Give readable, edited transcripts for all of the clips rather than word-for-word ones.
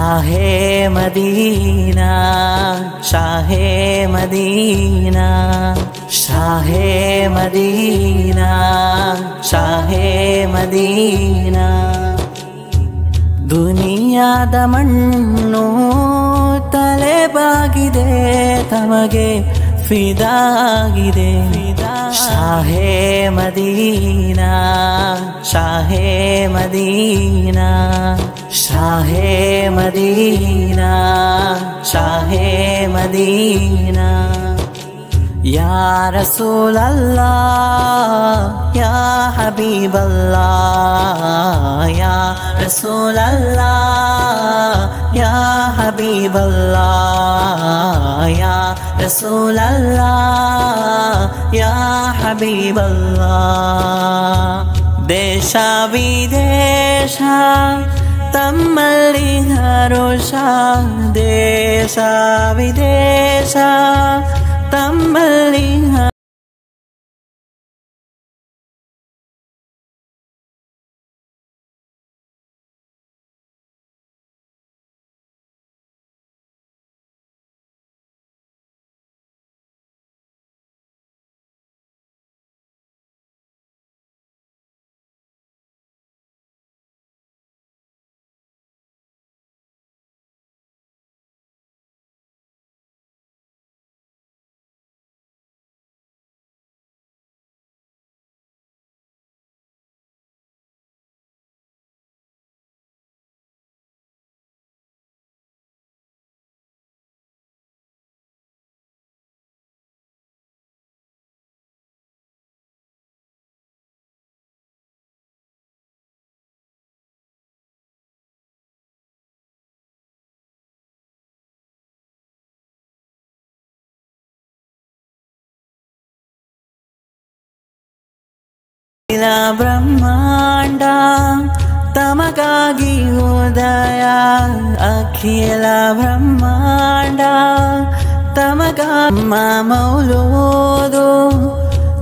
Shah Medina शाहे Medina शाहे Medina शाहे मदीना दुनियाದ ಮಣ್ಣು ತಲೆ ಬಾಗಿದೆ ತಮಗೆ ಫಿದಾಗಿದೆ ಶಾಹೆ ಮದೀನಾ ಶಾಹೆ ಮದೀನಾ ಶಾಹೆ ಮದೀನಾ ಶಾಹೆ ಮದೀನಾ या रसूल अल्लाह या हबीब अल्लाह या रसूल अल्लाह या हबीब अल्लाह या रसूल अल्लाह या हबीब अल्लाह देश विदेश तम्मल्लि हरुष देश विदेश तम्मल्लि ब्रह्मांड तमಗಾಗಿ ಉದಯ ಅಖಿಲ ಬ್ರಹ್ಮಾಂಡ ತಮಗಮ್ಮ ಮೌಲೂದು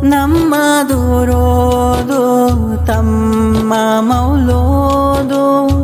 ನಮ್ಮ ದೂರೋದು ತಮ್ಮ ಮೌಲೂದು